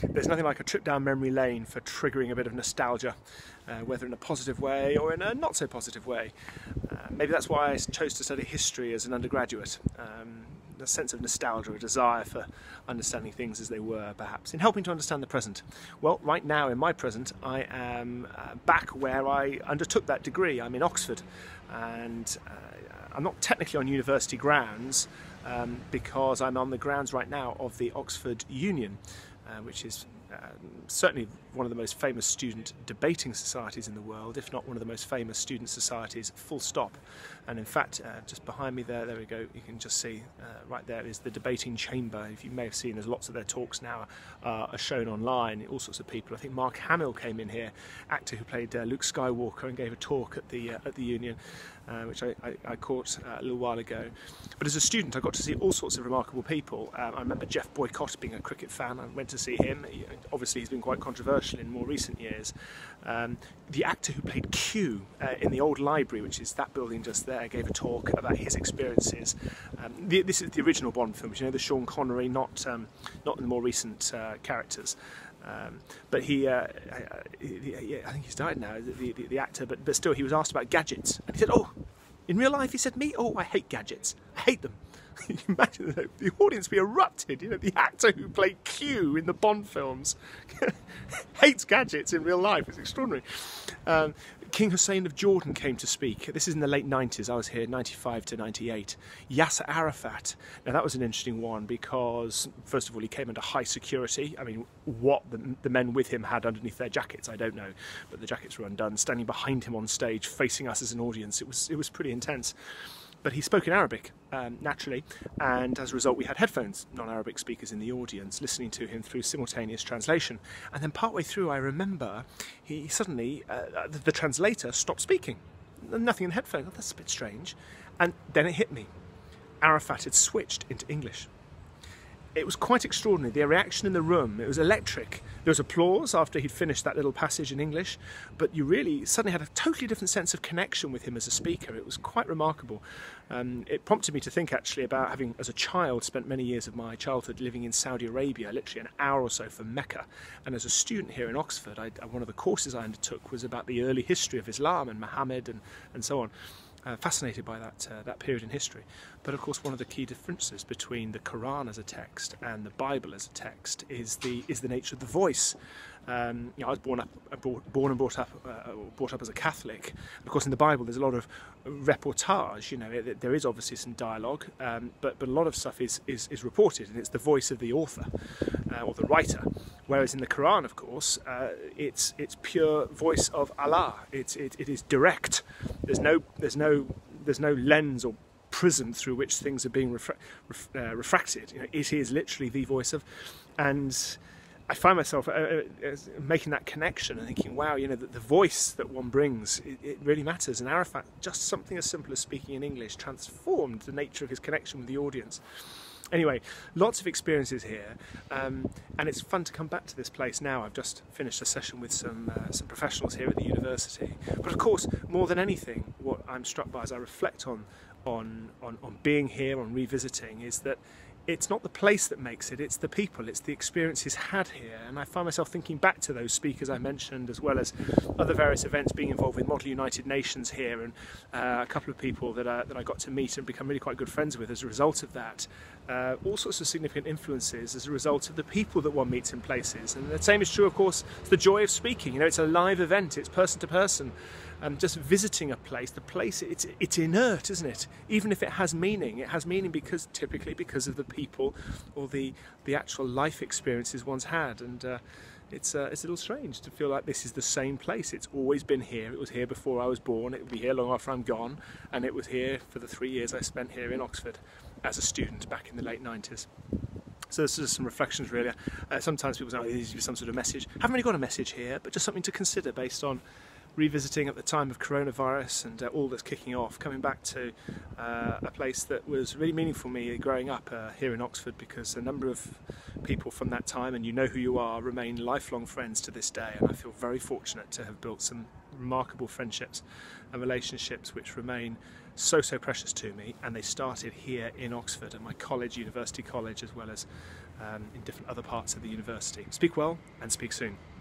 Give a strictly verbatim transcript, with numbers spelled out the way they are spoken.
there's nothing like a trip down memory lane for triggering a bit of nostalgia, uh, whether in a positive way or in a not so positive way. Uh, maybe that's why I chose to study history as an undergraduate. Um, a sense of nostalgia, a desire for understanding things as they were, perhaps, in helping to understand the present. Well, right now in my present, I am uh, back where I undertook that degree. I'm in Oxford, and uh, I'm not technically on university grounds um, because I'm on the grounds right now of the Oxford Union, uh, which is uh, certainly one of the most famous student debating societies in the world, if not one of the most famous student societies, full stop. And in fact, uh, just behind me there, there we go, you can just see uh, right there is the debating chamber. If you may have seen, there's lots of their talks now uh, are shown online, all sorts of people. I think Mark Hamill came in here, actor who played uh, Luke Skywalker, and gave a talk at the, uh, at the Union, uh, which I, I, I caught uh, a little while ago. But as a student, I got to see all sorts of remarkable people. Um, I remember Jeff Boycott being a cricket fan. I went to see him. He, obviously, he's been quite controversial in more recent years. Um, the actor who played Q uh, in the old library, which is that building just there, gave a talk about his experiences. Um, the, this is the original Bond films, you know, the Sean Connery, not um, not the more recent uh, characters. Um, but he, uh, he, he, I think he's died now, the, the, the actor, but, but still he was asked about gadgets. And he said, oh, in real life, he said, me? Oh, I hate gadgets. I hate them. Can you imagine the, the audience be erupted? You know, the actor who played Q in the Bond films hates gadgets in real life. It's extraordinary. Um, King Hussein of Jordan came to speak. This is in the late nineties. I was here, ninety-five to ninety-eight. Yasser Arafat. Now that was an interesting one because, first of all, he came under high security. I mean, what the, the men with him had underneath their jackets, I don't know, but the jackets were undone. Standing behind him on stage, facing us as an audience, it was it was pretty intense. But he spoke in Arabic, um, naturally, and as a result we had headphones, non-Arabic speakers in the audience, listening to him through simultaneous translation. And then partway through, I remember, he suddenly, uh, the, the translator stopped speaking. Nothing in the headphones. Oh, that's a bit strange. And then it hit me. Arafat had switched into English. It was quite extraordinary, the reaction in the room. It was electric. There was applause after he'd finished that little passage in English, but you really suddenly had a totally different sense of connection with him as a speaker. It was quite remarkable. Um, it prompted me to think actually about having, as a child, spent many years of my childhood living in Saudi Arabia, literally an hour or so from Mecca. And as a student here in Oxford, I, one of the courses I undertook was about the early history of Islam and Muhammad and, and so on. Uh, fascinated by that uh, that period in history. But of course, one of the key differences between the Quran as a text and the Bible as a text is the is the nature of the voice. Um, you know, I was born up, born and brought up, uh, brought up as a Catholic. Of course, in the Bible, there's a lot of reportage. You know, it, there is obviously some dialogue, um, but but a lot of stuff is is, is reported, and it's the voice of the author uh, or the writer. Whereas in the Quran, of course, uh, it's it's pure voice of Allah. It's it, it is direct. There's no there's no there's no lens or prism through which things are being refra ref uh, refracted. You know, it is literally the voice of, and I find myself uh, uh, making that connection and thinking, wow, you know, the, the voice that one brings, it, it really matters. And Arafat, just something as simple as speaking in English, transformed the nature of his connection with the audience. Anyway, lots of experiences here, um, and it's fun to come back to this place now. I've just finished a session with some uh, some professionals here at the university. But of course, more than anything, what I'm struck by as I reflect on on on, on being here, on revisiting, is that it's not the place that makes it, it's the people, it's the experiences had here. And I find myself thinking back to those speakers I mentioned, as well as other various events, being involved with Model United Nations here, and uh, a couple of people that, uh, that I got to meet and become really quite good friends with as a result of that. Uh, all sorts of significant influences as a result of the people that one meets in places. And the same is true, of course, it's the joy of speaking. You know, it's a live event, it's person to person. And just visiting a place, the place, it's, it's inert, isn't it? Even if it has meaning, it has meaning because, typically because of the people or the, the actual life experiences one's had. And uh, it's, uh, it's a little strange to feel like this is the same place. It's always been here. It was here before I was born. It will be here long after I'm gone. And it was here for the three years I spent here in Oxford as a student back in the late nineties. So this is some reflections, really. Uh, sometimes people say, oh, this is some sort of message. I haven't really got a message here, but just something to consider based on revisiting at the time of coronavirus and uh, all that's kicking off, coming back to uh, a place that was really meaningful for me growing up uh, here in Oxford, because a number of people from that time, and you know who you are, remain lifelong friends to this day, and I feel very fortunate to have built some remarkable friendships and relationships which remain so so precious to me, and they started here in Oxford at my college, University College, as well as um, in different other parts of the university. Speak well and speak soon.